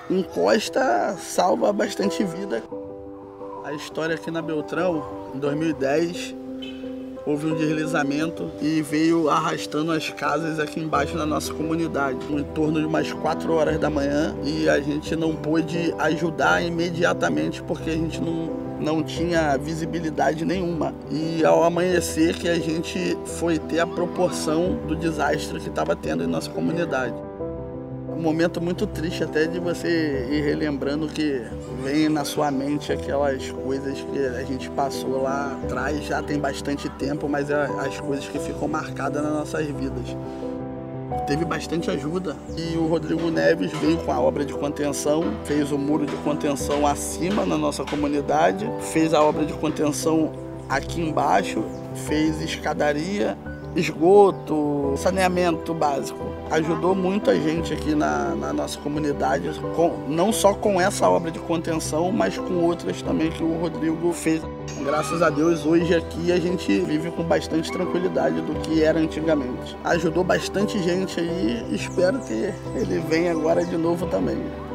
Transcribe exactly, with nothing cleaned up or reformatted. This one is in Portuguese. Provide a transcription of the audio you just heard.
encosta salva bastante vida. A história aqui na Beltrão, em dois mil e dez, houve um deslizamento e veio arrastando as casas aqui embaixo na nossa comunidade, em torno de umas quatro horas da manhã, e a gente não pôde ajudar imediatamente porque a gente não, não tinha visibilidade nenhuma. E ao amanhecer que a gente foi ter a proporção do desastre que estava tendo em nossa comunidade. Um momento muito triste até de você ir relembrando que vem na sua mente aquelas coisas que a gente passou lá atrás, já tem bastante tempo, mas é as coisas que ficam marcadas nas nossas vidas. Teve bastante ajuda e o Rodrigo Neves veio com a obra de contenção, fez o muro de contenção acima na nossa comunidade, fez a obra de contenção aqui embaixo, fez escadaria, esgoto, saneamento básico. Ajudou muita gente aqui na, na nossa comunidade, com, não só com essa obra de contenção, mas com outras também que o Rodrigo fez. Graças a Deus, hoje aqui a gente vive com bastante tranquilidade do que era antigamente. Ajudou bastante gente aí, espero que ele venha agora de novo também.